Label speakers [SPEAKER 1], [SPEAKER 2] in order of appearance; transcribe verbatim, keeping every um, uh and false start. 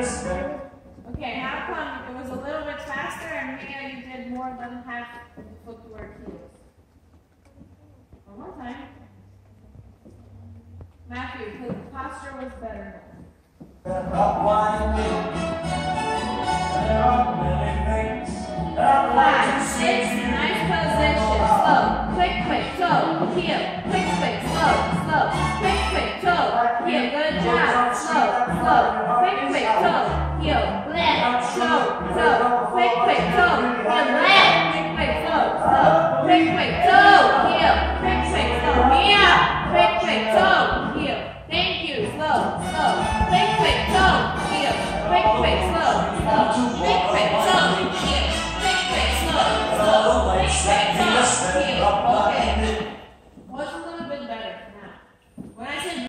[SPEAKER 1] Okay, how come it was a little bit faster and Mia, you did more than half the footwork heels? One more time. Matthew, the posture was better. Five, six, nice position. Slow, quick, quick, toe, heel, quick, quick, slow, slow, quick, quick, toe, heel, good job, slow, slow, quick, quick, toe, heel, left, slow, toe, quick, quick, toe, heel, left, quick, quick, toe, slow, quick, quick, toe, heel, quick, quick, toe, Mia, quick, quick, toe, heel, thank you, slow, slow.